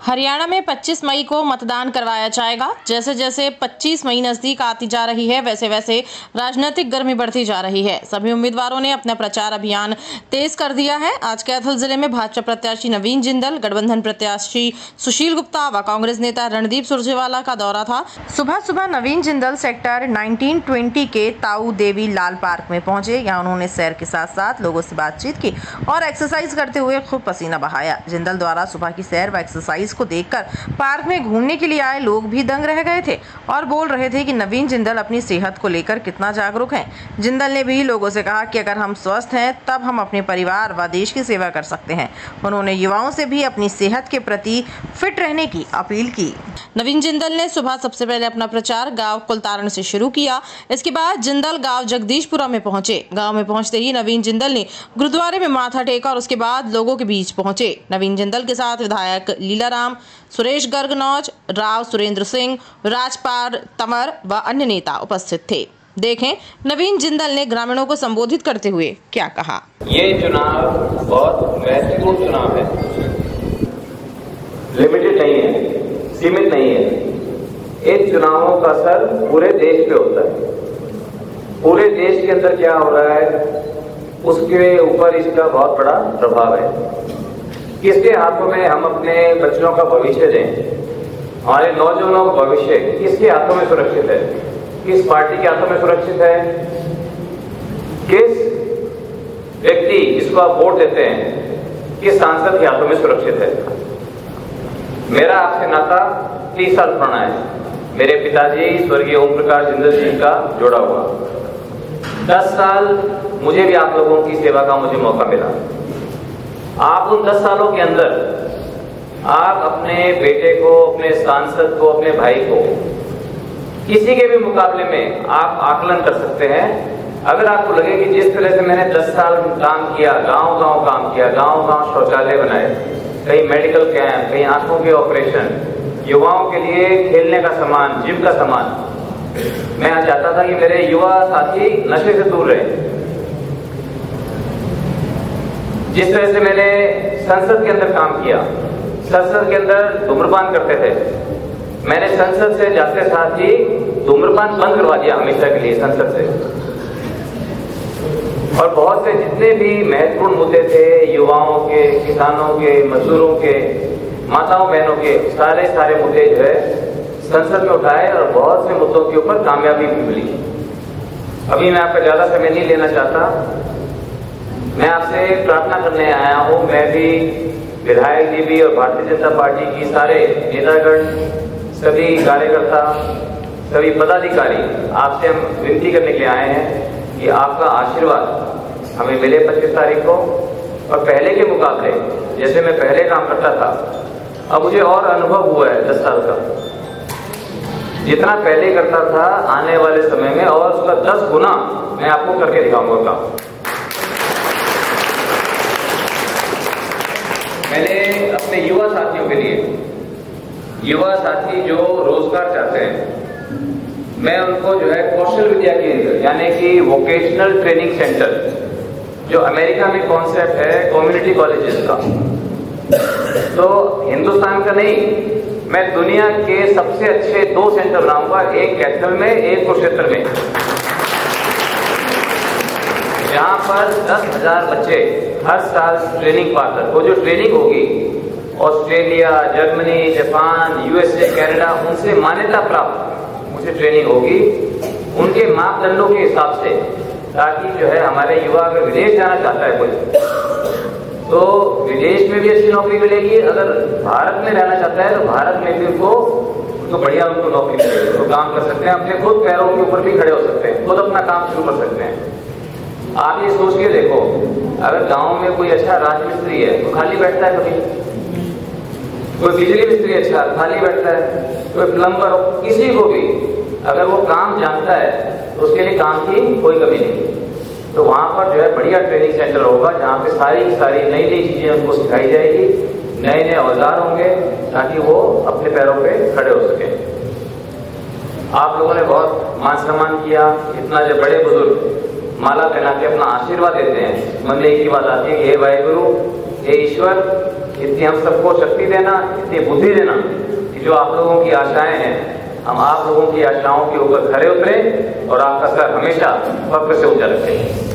हरियाणा में 25 मई को मतदान करवाया जाएगा। जैसे जैसे 25 मई नजदीक आती जा रही है, वैसे वैसे राजनीतिक गर्मी बढ़ती जा रही है। सभी उम्मीदवारों ने अपना प्रचार अभियान तेज कर दिया है। आज कैथल जिले में भाजपा प्रत्याशी नवीन जिंदल, गठबंधन प्रत्याशी सुशील गुप्ता व कांग्रेस नेता रणदीप सुरजेवाला का दौरा था। सुबह सुबह नवीन जिंदल सेक्टर 1920 के ताऊ देवी लाल पार्क में पहुंचे। यहाँ उन्होंने सैर के साथ साथ लोगों से बातचीत की और एक्सरसाइज करते हुए खूब पसीना बहाया। जिंदल द्वारा सुबह की सैर व एक्सरसाइज को देखकर पार्क में घूमने के लिए आए लोग भी दंग रह गए थे और बोल रहे थे कि नवीन जिंदल अपनी सेहत को लेकर कितना जागरूक हैं। जिंदल ने भी लोगों से कहा कि अगर हम स्वस्थ हैं तब हम अपने परिवार व देश की सेवा कर सकते हैं। उन्होंने युवाओं से भी अपनी सेहत के प्रति फिट रहने की अपील की। नवीन जिंदल ने सुबह सबसे पहले अपना प्रचार गांव कुलतारण से शुरू किया। इसके बाद जिंदल गांव जगदीशपुरा में पहुंचे। गांव में पहुंचते ही नवीन जिंदल ने गुरुद्वारे में माथा टेका और उसके बाद लोगों के बीच पहुंचे। नवीन जिंदल के साथ विधायक लीलाराम, सुरेश गर्गनौज, राव सुरेंद्र सिंह, राजपाल तंवर व अन्य नेता उपस्थित थे। देखें नवीन जिंदल ने ग्रामीणों को संबोधित करते हुए क्या कहा। ये चुनाव बहुत महत्वपूर्ण चुनाव है, लिमिटेड नहीं है, सीमित नहीं है। इन चुनावों का असर पूरे देश पे होता है। पूरे देश के अंदर क्या हो रहा है उसके ऊपर इसका बहुत बड़ा प्रभाव है। किसके हाथों में हम अपने बच्चों का भविष्य दें, हमारे नौजवानों का भविष्य किसके हाथों में सुरक्षित है, किस पार्टी के हाथों में सुरक्षित है, किस व्यक्ति जिसको आप वोट देते हैं किस सांसद के हाथों में सुरक्षित है। मेरा आपसे नाता 30 साल पुराना है। मेरे पिताजी स्वर्गीय ओम प्रकाश जिंदल जी का जोड़ा हुआ। 10 साल मुझे भी आप लोगों की सेवा का मुझे मौका मिला। आप उन 10 सालों के अंदर आप अपने बेटे को, अपने सांसद को, अपने भाई को किसी के भी मुकाबले में आप आकलन कर सकते हैं। अगर आपको लगे कि जिस तरह से मैंने 10 साल काम किया, गांव-गांव काम किया, गांव-गांव शौचालय बनाए, कहीं मेडिकल कैंप, कहीं आंखों के ऑपरेशन, युवाओं के लिए खेलने का सामान, जिम का सामान, मैं चाहता था कि मेरे युवा साथी नशे से दूर रहे। जिस तरह से मैंने संसद के अंदर काम किया, संसद के अंदर धूम्रपान करते थे, मैंने संसद से जाते साथ ही धूम्रपान बंद करवा दिया हमेशा के लिए संसद से। और बहुत से जितने भी महत्वपूर्ण मुद्दे थे, युवाओं के, किसानों के, मजदूरों के, माताओं बहनों के, सारे मुद्दे जो है संसद में उठाए और बहुत से मुद्दों के ऊपर कामयाबी भी मिली। अभी मैं आपका ज्यादा समय नहीं लेना चाहता। मैं आपसे प्रार्थना करने आया हूं। मैं भी, विधायक जी भी और भारतीय जनता पार्टी की सारे नेतागण, सभी कार्यकर्ता, सभी पदाधिकारी आपसे हम विनती करने के लिए आए हैं कि आपका आशीर्वाद हमें मिले 25 तारीख को। और पहले के मुकाबले जैसे मैं पहले काम करता था, अब मुझे और अनुभव हुआ है 10 साल का। जितना पहले करता था आने वाले समय में और उसका 10 गुना मैं आपको करके दिखाऊंगा काम। मैंने अपने युवा साथियों के लिए, युवा साथी जो रोजगार चाहते हैं, मैं उनको जो है कौशल विद्या केंद्र यानी कि वोकेशनल ट्रेनिंग सेंटर, जो अमेरिका में कॉन्सेप्ट है कम्युनिटी कॉलेजेस का, तो हिंदुस्तान का नहीं, मैं दुनिया के सबसे अच्छे 2 सेंटर बनाऊंगा, एक कैथल में, एक कुरुक्षेत्र में, जहां पर 10,000 बच्चे हर साल ट्रेनिंग पाकर, वो जो ट्रेनिंग होगी Australia, Germany, Japan, USA, Canada, उनसे मान्यता प्राप्त मुझे ट्रेनिंग होगी उनके मापदंडों के हिसाब से, ताकि जो है हमारे युवा अगर विदेश जाना चाहता है कोई, तो विदेश में भी अच्छी नौकरी मिलेगी। अगर भारत में रहना चाहता है तो भारत में भी उनको बढ़िया नौकरी मिलेगी, तो काम कर सकते हैं, अपने खुद पैरों के ऊपर भी खड़े हो सकते हैं, खुद अपना काम शुरू कर सकते हैं। आप ये सोच के देखो, अगर गांव में कोई अच्छा राजमिस्त्री है तो खाली बैठता है, कभी कोई बिजली मिस्त्री अच्छा खाली बैठता है, कोई प्लम्बर, किसी को भी अगर वो काम जानता है तो उसके लिए काम की कोई कमी नहीं। तो वहां पर जो है बढ़िया ट्रेनिंग सेंटर होगा, जहां पे सारी नई चीजें उनको सिखाई जाएगी, नए औजार होंगे, ताकि वो अपने पैरों पे खड़े हो सके। आप लोगों ने बहुत मान सम्मान किया, इतना जो बड़े बुजुर्ग माला पहना के अपना आशीर्वाद देते हैं, मन में एक ही बात आती है कि हे वाहिगुरु, हे ईश्वर, इतनी हम सबको शक्ति देना, इतनी बुद्धि देना कि जो आप लोगों की आशाएं हैं, हम आप लोगों की आशाओं के ऊपर खरे उतरे और आपका सर हमेशा फक्र से ऊंचा रखें।